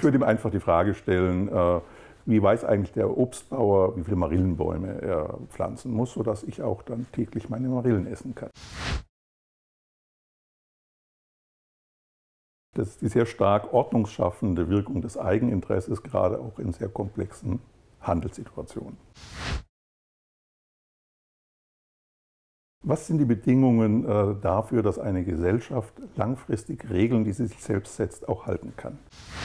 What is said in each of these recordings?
Ich würde ihm einfach die Frage stellen, wie weiß eigentlich der Obstbauer, wie viele Marillenbäume er pflanzen muss, sodass ich auch dann täglich meine Marillen essen kann. Das ist die sehr stark ordnungsschaffende Wirkung des Eigeninteresses, gerade auch in sehr komplexen Handelssituationen. Was sind die Bedingungen dafür, dass eine Gesellschaft langfristig Regeln, die sie sich selbst setzt, auch halten kann?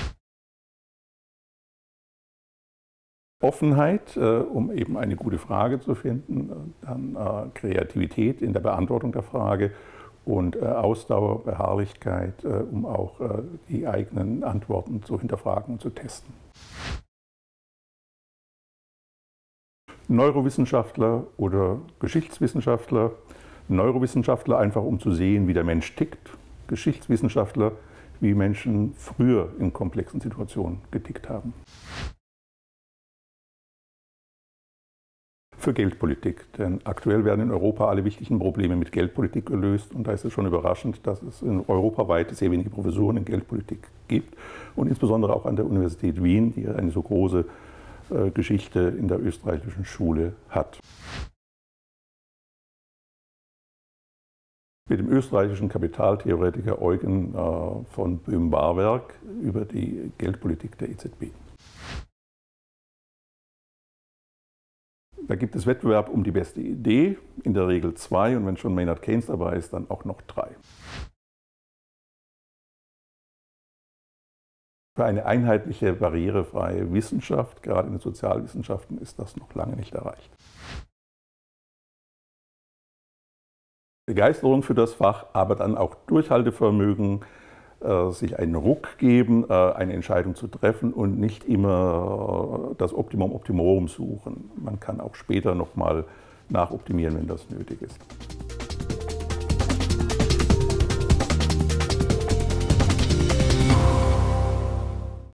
Offenheit, um eben eine gute Frage zu finden, dann Kreativität in der Beantwortung der Frage und Ausdauer, Beharrlichkeit, um auch die eigenen Antworten zu hinterfragen und zu testen. Neurowissenschaftler oder Geschichtswissenschaftler. Neurowissenschaftler einfach um zu sehen, wie der Mensch tickt. Geschichtswissenschaftler, wie Menschen früher in komplexen Situationen getickt haben. Für Geldpolitik, denn aktuell werden in Europa alle wichtigen Probleme mit Geldpolitik gelöst und da ist es schon überraschend, dass es europaweit sehr wenige Professuren in Geldpolitik gibt und insbesondere auch an der Universität Wien, die eine so große Geschichte in der österreichischen Schule hat. Mit dem österreichischen Kapitaltheoretiker Eugen von Böhm-Barwerk über die Geldpolitik der EZB. Da gibt es Wettbewerb um die beste Idee, in der Regel 2 und wenn schon Maynard Keynes dabei ist, dann auch noch 3. Für eine einheitliche, barrierefreie Wissenschaft, gerade in den Sozialwissenschaften, ist das noch lange nicht erreicht. Begeisterung für das Fach, aber dann auch Durchhaltevermögen, sich einen Ruck geben, eine Entscheidung zu treffen und nicht immer das Optimum Optimorum suchen. Man kann auch später nochmal nachoptimieren, wenn das nötig ist.